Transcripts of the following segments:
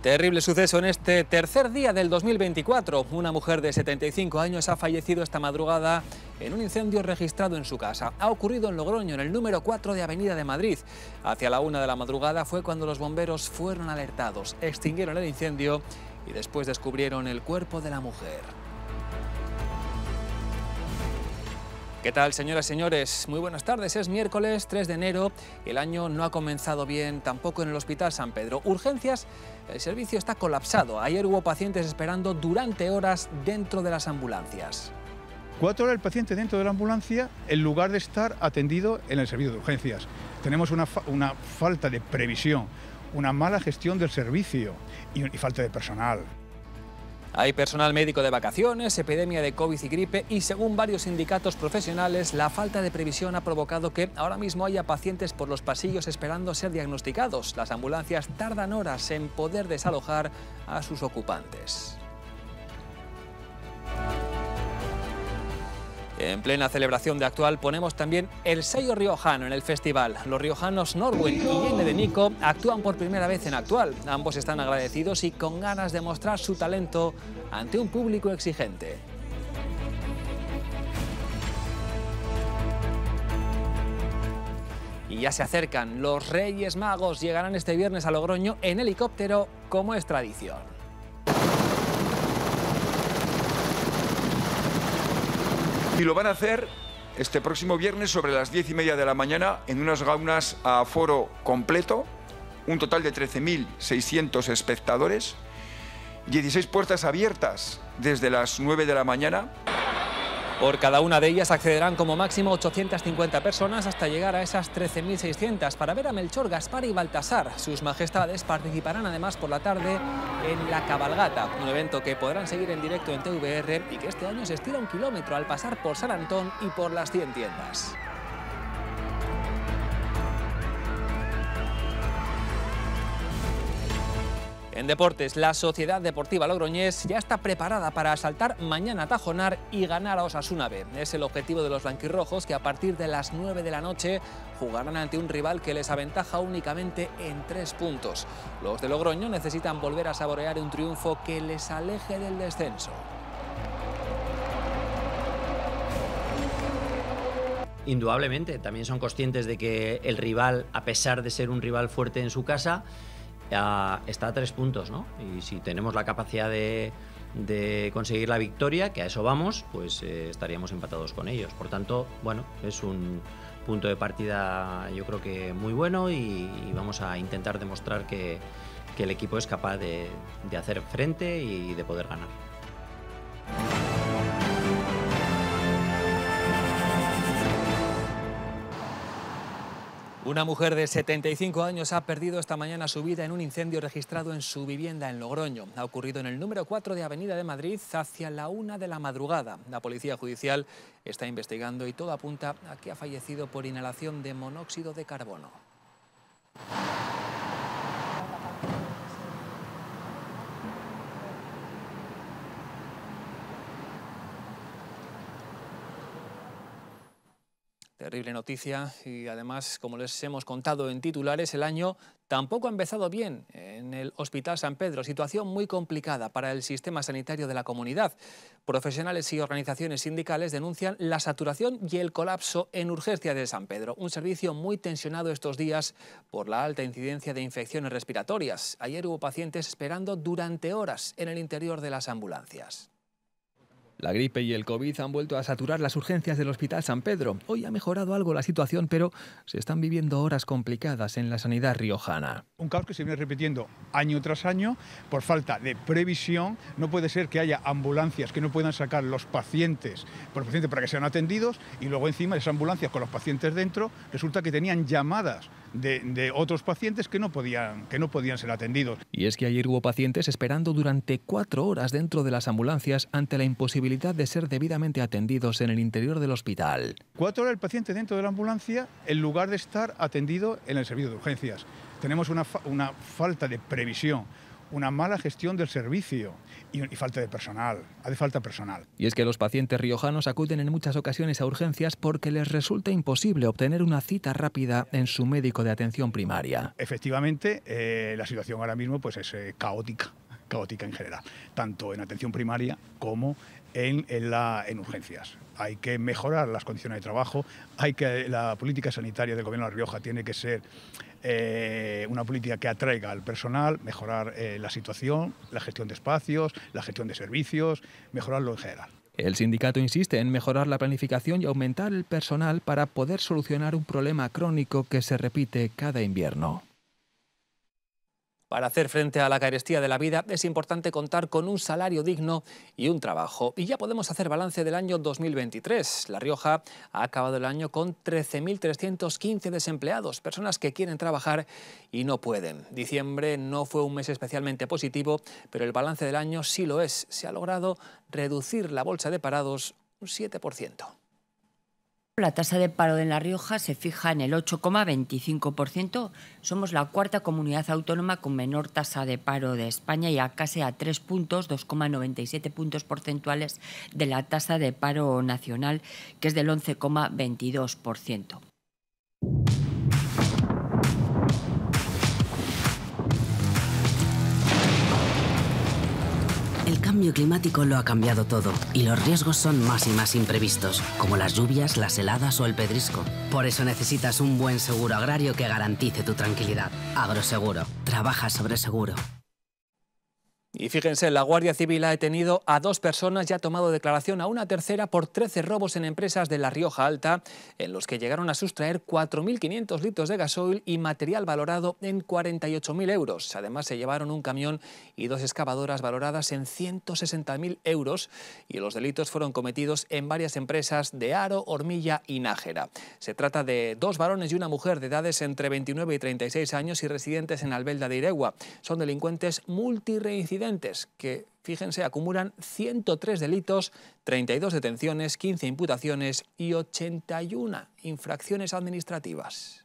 Terrible suceso en este tercer día del 2024. Una mujer de 75 años ha fallecido esta madrugada en un incendio registrado en su casa. Ha ocurrido en Logroño, en el número 4 de Avenida de Madrid. Hacia la 1 de la madrugada fue cuando los bomberos fueron alertados, extinguieron el incendio y después descubrieron el cuerpo de la mujer. ¿Qué tal, señoras y señores? Muy buenas tardes. Es miércoles 3 de enero. El año no ha comenzado bien, tampoco en el Hospital San Pedro. Urgencias, el servicio está colapsado. Ayer hubo pacientes esperando durante horas dentro de las ambulancias. 4 horas el paciente dentro de la ambulancia en lugar de estar atendido en el servicio de urgencias. Tenemos una falta de previsión, una mala gestión del servicio y falta de personal. Hay personal médico de vacaciones, epidemia de COVID y gripe y, según varios sindicatos profesionales, la falta de previsión ha provocado que ahora mismo haya pacientes por los pasillos esperando ser diagnosticados. Las ambulancias tardan horas en poder desalojar a sus ocupantes. En plena celebración de Actual ponemos también el sello riojano en el festival. Los riojanos Norwin y Yene de Nico actúan por primera vez en Actual. Ambos están agradecidos y con ganas de mostrar su talento ante un público exigente. Y ya se acercan. Los Reyes Magos llegarán este viernes a Logroño en helicóptero, como es tradición. Y lo van a hacer este próximo viernes sobre las 10:30 de la mañana en unas gaunas a aforo completo, un total de 13.600 espectadores, 16 puertas abiertas desde las 9 de la mañana. Por cada una de ellas accederán como máximo 850 personas hasta llegar a esas 13.600 para ver a Melchor, Gaspar y Baltasar. Sus majestades participarán además por la tarde en la cabalgata, un evento que podrán seguir en directo en TVR y que este año se estira 1 kilómetro al pasar por San Antón y por las 100 tiendas. En deportes, la Sociedad Deportiva Logroñés ya está preparada para asaltar mañana a Tajonar y ganar a Osasuna B. Es el objetivo de los blanquirrojos, que a partir de las 9 de la noche jugarán ante un rival que les aventaja únicamente en 3 puntos. Los de Logroño necesitan volver a saborear un triunfo que les aleje del descenso. Indudablemente, también son conscientes de que el rival, a pesar de ser un rival fuerte en su casa, está a 3 puntos, ¿no? Y si tenemos la capacidad de conseguir la victoria, que a eso vamos, pues estaríamos empatados con ellos. Por tanto, bueno, es un punto de partida yo creo que muy bueno y vamos a intentar demostrar que el equipo es capaz de hacer frente y de poder ganar. Una mujer de 75 años ha perdido esta mañana su vida en un incendio registrado en su vivienda en Logroño. Ha ocurrido en el número 4 de Avenida de Madrid hacia la 1 de la madrugada. La Policía Judicial está investigando y todo apunta a que ha fallecido por inhalación de monóxido de carbono. Terrible noticia y además, como les hemos contado en titulares, el año tampoco ha empezado bien en el Hospital San Pedro. Situación muy complicada para el sistema sanitario de la comunidad. Profesionales y organizaciones sindicales denuncian la saturación y el colapso en urgencias de San Pedro. Un servicio muy tensionado estos días por la alta incidencia de infecciones respiratorias. Ayer hubo pacientes esperando durante horas en el interior de las ambulancias. La gripe y el COVID han vuelto a saturar las urgencias del Hospital San Pedro. Hoy ha mejorado algo la situación, pero se están viviendo horas complicadas en la sanidad riojana. Un caos que se viene repitiendo año tras año por falta de previsión. No puede ser que haya ambulancias que no puedan sacar los pacientes para que sean atendidos y luego encima de esas ambulancias con los pacientes dentro resulta que tenían llamadas de otros pacientes que no podían ser atendidos. Y es que ayer hubo pacientes esperando durante 4 horas dentro de las ambulancias ante la imposibilidad de ser debidamente atendidos en el interior del hospital. 4 horas el paciente dentro de la ambulancia en lugar de estar atendido en el servicio de urgencias. Tenemos una falta de previsión, una mala gestión del servicio y falta de personal. Hace falta personal. Y es que los pacientes riojanos acuden en muchas ocasiones a urgencias porque les resulta imposible obtener una cita rápida en su médico de atención primaria. Efectivamente, la situación ahora mismo pues, es caótica en general, tanto en atención primaria como en urgencias. Hay que mejorar las condiciones de trabajo, la política sanitaria del Gobierno de La Rioja tiene que ser una política que atraiga al personal, mejorar la situación, la gestión de espacios, la gestión de servicios, mejorarlo en general. El sindicato insiste en mejorar la planificación y aumentar el personal para poder solucionar un problema crónico que se repite cada invierno. Para hacer frente a la carestía de la vida es importante contar con un salario digno y un trabajo. Y ya podemos hacer balance del año 2023. La Rioja ha acabado el año con 13.315 desempleados, personas que quieren trabajar y no pueden. Diciembre no fue un mes especialmente positivo, pero el balance del año sí lo es. Se ha logrado reducir la bolsa de parados un 7%. La tasa de paro en La Rioja se fija en el 8,25%. Somos la cuarta comunidad autónoma con menor tasa de paro de España y a casi a 3 puntos, 2,97 puntos porcentuales de la tasa de paro nacional, que es del 11,22%. El cambio climático lo ha cambiado todo y los riesgos son más y más imprevistos, como las lluvias, las heladas o el pedrisco. Por eso necesitas un buen seguro agrario que garantice tu tranquilidad. Agroseguro. Trabaja sobre seguro. Y fíjense, la Guardia Civil ha detenido a 2 personas y ha tomado declaración a una tercera por 13 robos en empresas de La Rioja Alta, en los que llegaron a sustraer 4.500 litros de gasoil y material valorado en 48.000 euros. Además, se llevaron un camión y 2 excavadoras valoradas en 160.000 euros y los delitos fueron cometidos en varias empresas de Haro, Hormilla y Nájera. Se trata de 2 varones y una mujer de edades entre 29 y 36 años y residentes en Albelda de Iregua. Son delincuentes multireincidentes que, fíjense, acumulan 103 delitos, 32 detenciones, 15 imputaciones y 81 infracciones administrativas.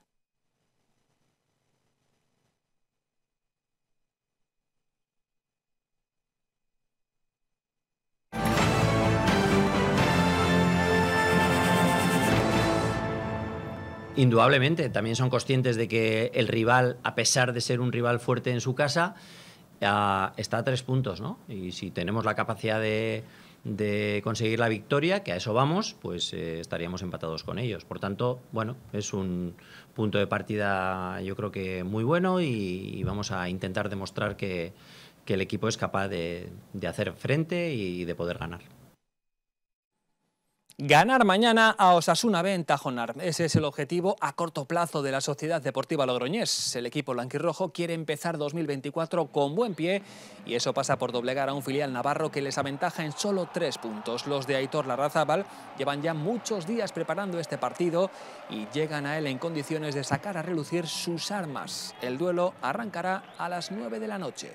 Indudablemente, también son conscientes de que el rival, a pesar de ser un rival fuerte en su casa, está a 3 puntos, ¿no? Y si tenemos la capacidad de conseguir la victoria, que a eso vamos, pues estaríamos empatados con ellos. Por tanto, bueno, es un punto de partida yo creo que muy bueno y vamos a intentar demostrar que el equipo es capaz de hacer frente y de poder ganar. Ganar mañana a Osasuna B en Tajonar. Ese es el objetivo a corto plazo de la Sociedad Deportiva Logroñés. El equipo blanquirrojo quiere empezar 2024 con buen pie y eso pasa por doblegar a un filial navarro que les aventaja en solo 3 puntos. Los de Aitor Larrazábal llevan ya muchos días preparando este partido y llegan a él en condiciones de sacar a relucir sus armas. El duelo arrancará a las 9 de la noche.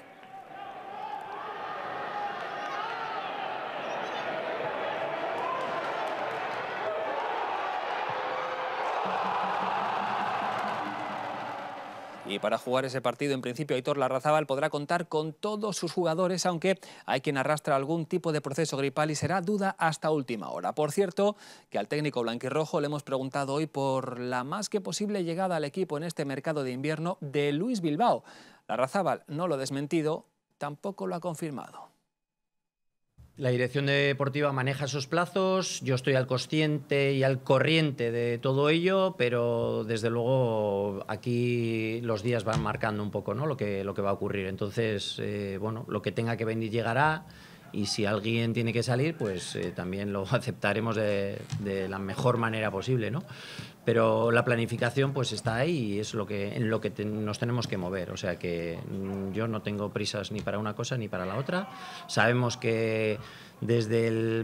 Y para jugar ese partido, en principio, Aitor Larrazábal podrá contar con todos sus jugadores, aunque hay quien arrastra algún tipo de proceso gripal y será duda hasta última hora. Por cierto, que al técnico blanquirrojo le hemos preguntado hoy por la más que posible llegada al equipo en este mercado de invierno de Luis Bilbao. Larrazábal no lo ha desmentido, tampoco lo ha confirmado. La dirección deportiva maneja esos plazos, yo estoy al consciente y al corriente de todo ello, pero desde luego aquí los días van marcando un poco, ¿no? lo que va a ocurrir. Entonces, bueno, lo que tenga que venir llegará y si alguien tiene que salir, pues también lo aceptaremos de la mejor manera posible, ¿no? Pero la planificación pues está ahí y es en lo que nos tenemos que mover. O sea que yo no tengo prisas ni para una cosa ni para la otra. Sabemos que desde el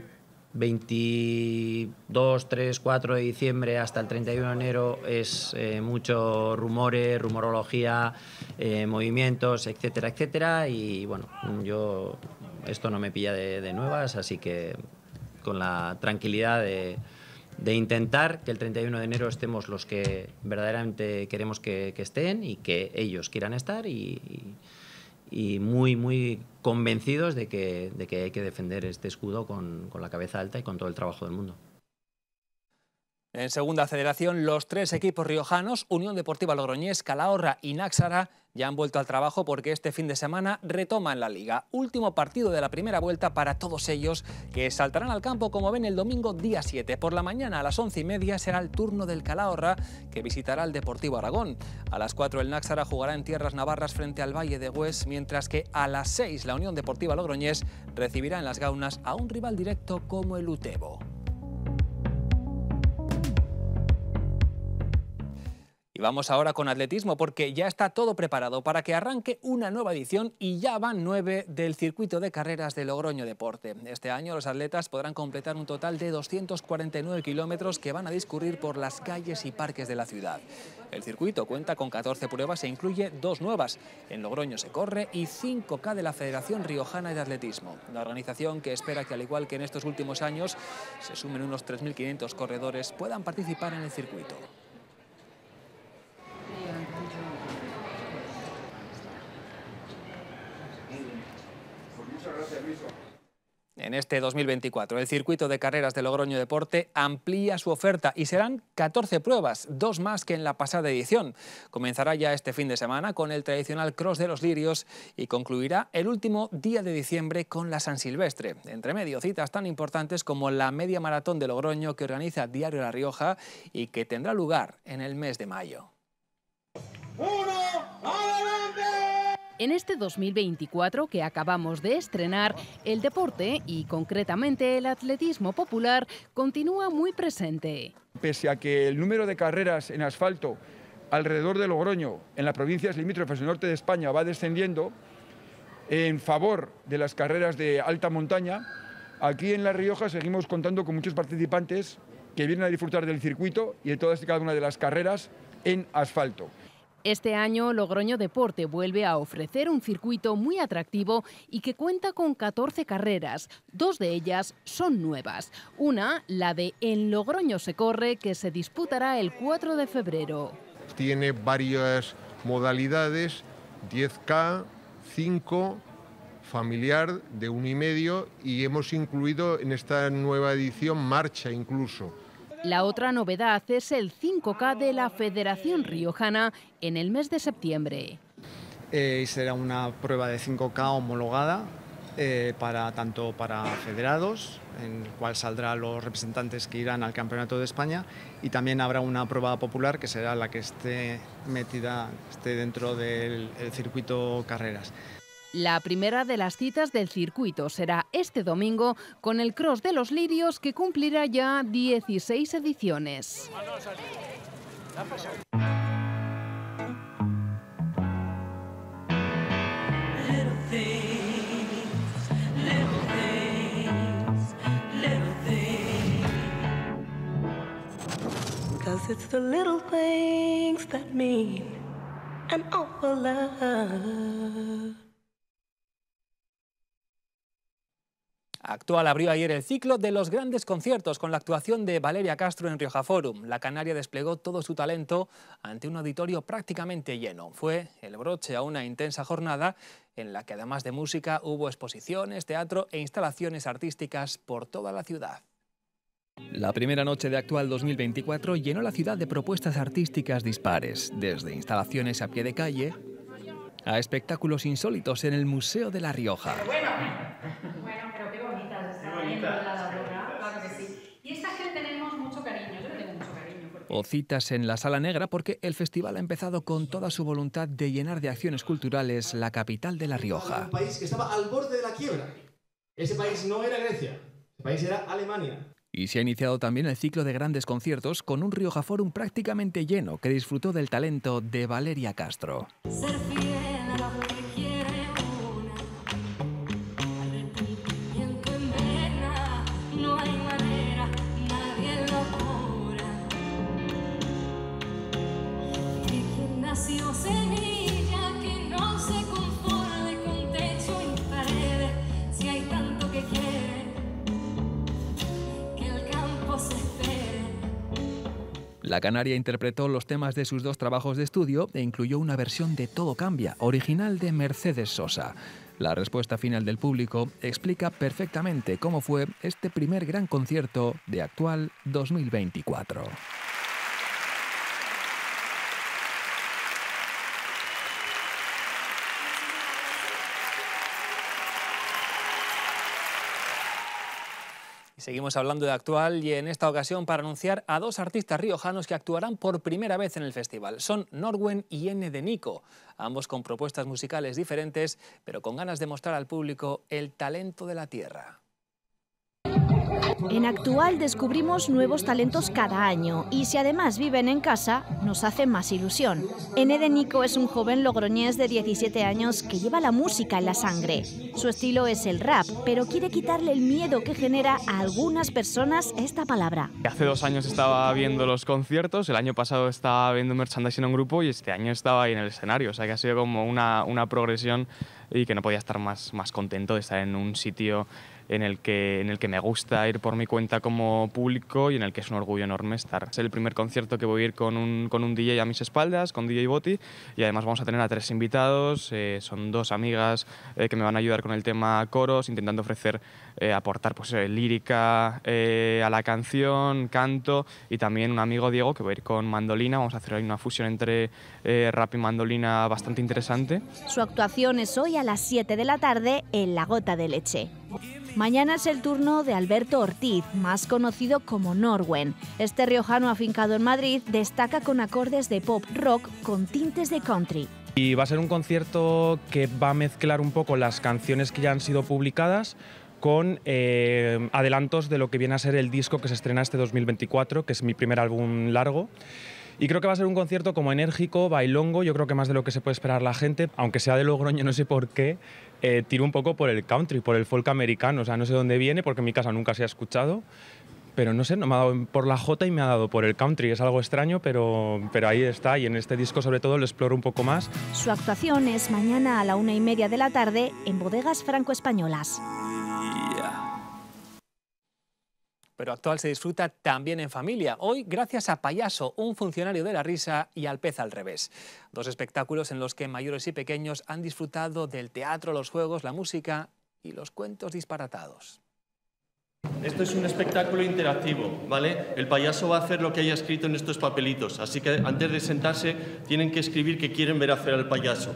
22, 3, 4 de diciembre hasta el 31 de enero es mucho rumores, rumorología, movimientos, etcétera, etcétera. Y bueno, esto no me pilla de nuevas, así que con la tranquilidad de intentar que el 31 de enero estemos los que verdaderamente queremos que estén y que ellos quieran estar y y muy convencidos de que hay que defender este escudo con la cabeza alta y con todo el trabajo del mundo. En segunda federación, los 3 equipos riojanos, Unión Deportiva Logroñés, Calahorra y Náxara, ya han vuelto al trabajo porque este fin de semana retoman la liga. Último partido de la primera vuelta para todos ellos, que saltarán al campo, como ven, el domingo día 7. Por la mañana a las 11:30 será el turno del Calahorra, que visitará al Deportivo Aragón. A las 4 el Náxara jugará en tierras navarras frente al Valle de Hues, mientras que a las 6 la Unión Deportiva Logroñés recibirá en las Gaunas a un rival directo como el Utebo. Y vamos ahora con atletismo, porque ya está todo preparado para que arranque una nueva edición y ya van 9 del circuito de carreras de Logroño Deporte. Este año los atletas podrán completar un total de 249 kilómetros que van a discurrir por las calles y parques de la ciudad. El circuito cuenta con 14 pruebas e incluye 2 nuevas. En Logroño se corre y 5K de la Federación Riojana de Atletismo. La organización, que espera que, al igual que en estos últimos años, se sumen unos 3.500 corredores, puedan participar en el circuito. En este 2024, el circuito de carreras de Logroño Deporte amplía su oferta y serán 14 pruebas, 2 más que en la pasada edición. Comenzará ya este fin de semana con el tradicional Cross de los Lirios y concluirá el último día de diciembre con la San Silvestre. Entre medio, citas tan importantes como la Media Maratón de Logroño, que organiza Diario La Rioja y que tendrá lugar en el mes de mayo. En este 2024 que acabamos de estrenar, el deporte y concretamente el atletismo popular continúa muy presente. Pese a que el número de carreras en asfalto alrededor de Logroño, en las provincias limítrofes del norte de España, va descendiendo en favor de las carreras de alta montaña, aquí en La Rioja seguimos contando con muchos participantes que vienen a disfrutar del circuito y de todas y cada una de las carreras en asfalto. Este año Logroño Deporte vuelve a ofrecer un circuito muy atractivo y que cuenta con 14 carreras. 2 de ellas son nuevas. Una, la de En Logroño se corre, que se disputará el 4 de febrero. Tiene varias modalidades, 10K, 5, familiar de 1,5 y hemos incluido en esta nueva edición marcha incluso. La otra novedad es el 5K de la Federación Riojana en el mes de septiembre. Será una prueba de 5K homologada tanto para federados, en el cual saldrán los representantes que irán al Campeonato de España, y también habrá una prueba popular que será la que esté dentro del circuito carreras. La primera de las citas del circuito será este domingo con el Cross de los Lirios, que cumplirá ya 16 ediciones. Actual abrió ayer el ciclo de los grandes conciertos con la actuación de Valeria Castro en Rioja Forum. La canaria desplegó todo su talento ante un auditorio prácticamente lleno. Fue el broche a una intensa jornada en la que, además de música, hubo exposiciones, teatro e instalaciones artísticas por toda la ciudad. La primera noche de Actual 2024 llenó la ciudad de propuestas artísticas dispares, desde instalaciones a pie de calle a espectáculos insólitos en el Museo de La Rioja. Y esta gente tenemos mucho cariño, yo le tengo mucho cariño. O citas en la Sala Negra, porque el festival ha empezado con toda su voluntad de llenar de acciones culturales la capital de La Rioja. Un país que estaba al borde de la quiebra. Ese país no era Grecia, ese país era Alemania. Y se ha iniciado también el ciclo de grandes conciertos con un Rioja Forum prácticamente lleno que disfrutó del talento de Valeria Castro. Ser fiel a lo que quiere una, arrepentimiento en vena, no hay manera, nadie lo cura. Y quien nació semilla que no se conforme con techo y paredes, si hay tanto que quiere, que el campo se espere. La canaria interpretó los temas de sus 2 trabajos de estudio e incluyó una versión de Todo cambia, original de Mercedes Sosa. La respuesta final del público explica perfectamente cómo fue este primer gran concierto de Actual 2024. Seguimos hablando de Actual y en esta ocasión para anunciar a 2 artistas riojanos que actuarán por primera vez en el festival. Son Norwen y N de Nico, ambos con propuestas musicales diferentes, pero con ganas de mostrar al público el talento de la tierra. En Actual descubrimos nuevos talentos cada año y si además viven en casa, nos hace más ilusión. N de Nico es un joven logroñés de 17 años que lleva la música en la sangre. Su estilo es el rap, pero quiere quitarle el miedo que genera a algunas personas esta palabra. Hace 2 años estaba viendo los conciertos, el año pasado estaba viendo merchandising en un grupo y este año estaba ahí en el escenario. O sea que ha sido como una progresión y que no podía estar más contento de estar en un sitio en el que me gusta ir por mi cuenta como público y en el que es un orgullo enorme estar. Es el primer concierto que voy a ir con un DJ a mis espaldas, con DJ Boti, y además vamos a tener a 3 invitados, son 2 amigas que me van a ayudar con el tema coros, intentando ofrecer, aportar pues, lírica a la canción, canto, y también un amigo Diego que va a ir con mandolina. Vamos a hacer ahí una fusión entre rap y mandolina bastante interesante. Su actuación es hoy a las 7 de la tarde en La Gota de Leche. Mañana es el turno de Alberto Ortiz, más conocido como Norwen. Este riojano afincado en Madrid destaca con acordes de pop rock con tintes de country. Y va a ser un concierto que va a mezclar un poco las canciones que ya han sido publicadas con adelantos de lo que viene a ser el disco que se estrena este 2024, que es mi primer álbum largo. Y creo que va a ser un concierto como enérgico, bailongo, yo creo que más de lo que se puede esperar la gente, aunque sea de Logroño, no sé por qué, tiro un poco por el country, por el folk americano, o sea, no sé dónde viene, porque en mi casa nunca se ha escuchado, pero no sé, no me ha dado por la jota y me ha dado por el country, es algo extraño, pero ahí está, y en este disco sobre todo lo exploro un poco más. Su actuación es mañana a la 1:30 de la tarde en Bodegas Franco-Españolas. Pero Actual se disfruta también en familia. Hoy, gracias a Payaso, un funcionario de la risa, y al Pez al revés. 2 espectáculos en los que mayores y pequeños han disfrutado del teatro, los juegos, la música y los cuentos disparatados. Esto es un espectáculo interactivo, ¿vale? El payaso va a hacer lo que haya escrito en estos papelitos, así que antes de sentarse tienen que escribir qué quieren ver hacer al payaso.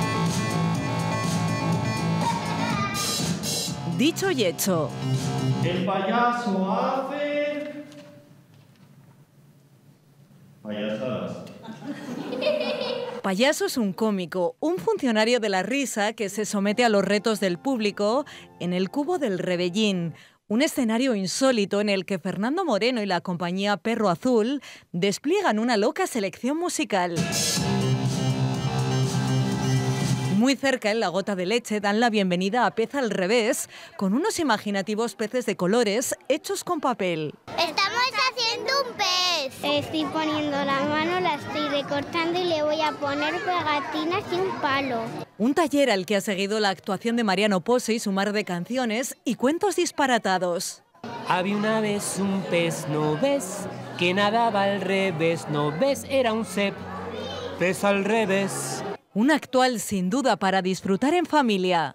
Dicho y hecho. El payaso hace... payasadas. Payaso es un cómico, un funcionario de la risa que se somete a los retos del público en el Cubo del Rebellín, un escenario insólito en el que Fernando Moreno y la compañía Perro Azul despliegan una loca selección musical. Muy cerca, en La Gota de Leche, dan la bienvenida a Pez al revés, con unos imaginativos peces de colores hechos con papel. Estamos haciendo un pez. Estoy poniendo la mano, la estoy recortando y le voy a poner pegatinas y un palo. Un taller al que ha seguido la actuación de Mariano Pose y su mar de canciones y cuentos disparatados. Había una vez un pez, ¿no ves? Que nadaba al revés, ¿no ves? Era un pez al revés. Un Actual sin duda para disfrutar en familia.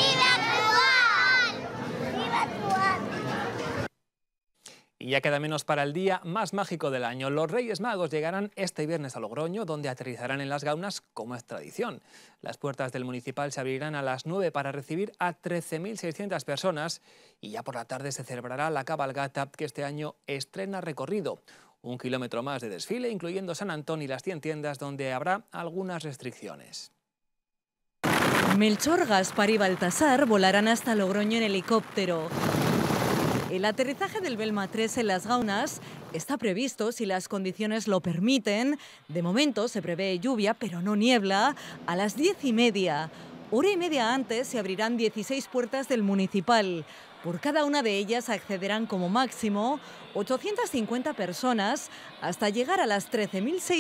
Y ya queda menos para el día más mágico del año. Los Reyes Magos llegarán este viernes a Logroño, donde aterrizarán en Las Gaunas, como es tradición. Las puertas del municipal se abrirán a las 9 para recibir a 13.600 personas y ya por la tarde se celebrará la cabalgata, que este año estrena recorrido. 1 kilómetro más de desfile, incluyendo San Antón y las 100 tiendas, donde habrá algunas restricciones. Melchor, Gaspar y Baltasar volarán hasta Logroño en helicóptero. El aterrizaje del Belma 3 en Las Gaunas está previsto si las condiciones lo permiten. De momento se prevé lluvia, pero no niebla, a las 10:30. Hora y media antes se abrirán 16 puertas del municipal. Por cada una de ellas accederán como máximo 850 personas hasta llegar a las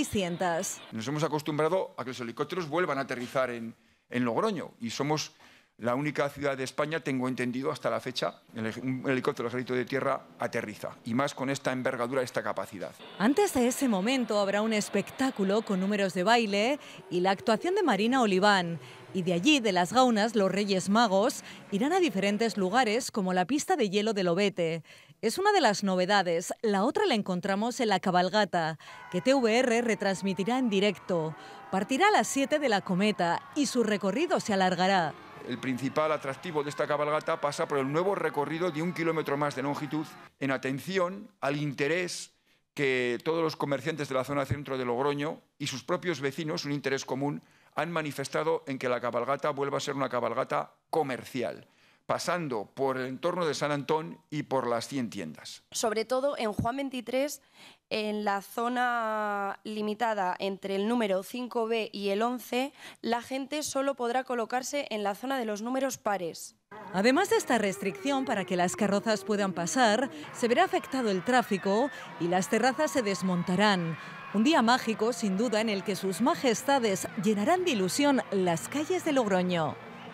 13.600. Nos hemos acostumbrado a que los helicópteros vuelvan a aterrizar en Logroño y somos la única ciudad de España, tengo entendido hasta la fecha, un helicóptero del Ejército de Tierra aterriza, y más con esta envergadura, esta capacidad. Antes de ese momento habrá un espectáculo con números de baile y la actuación de Marina Oliván. Y de allí, de las Gaunas, los Reyes Magos irán a diferentes lugares como la pista de hielo de Lobete. Es una de las novedades. La otra la encontramos en la cabalgata, que TVR retransmitirá en directo. Partirá a las 7 de la Cometa y su recorrido se alargará. El principal atractivo de esta cabalgata pasa por el nuevo recorrido de 1 kilómetro más de longitud, en atención al interés que todos los comerciantes de la zona centro de Logroño y sus propios vecinos, un interés común, han manifestado en que la cabalgata vuelva a ser una cabalgata comercial, pasando por el entorno de San Antón y por las 100 tiendas. Sobre todo en Juan 23, en la zona limitada entre el número 5B y el 11, la gente solo podrá colocarse en la zona de los números pares. Además de esta restricción para que las carrozas puedan pasar, se verá afectado el tráfico y las terrazas se desmontarán. Un día mágico, sin duda, en el que sus majestades llenarán de ilusión las calles de Logroño.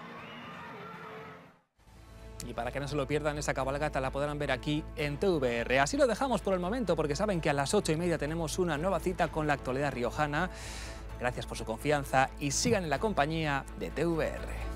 Y para que no se lo pierdan, esa cabalgata la podrán ver aquí en TVR. Así lo dejamos por el momento, porque saben que a las 8:30 tenemos una nueva cita con la actualidad riojana. Gracias por su confianza y sigan en la compañía de TVR.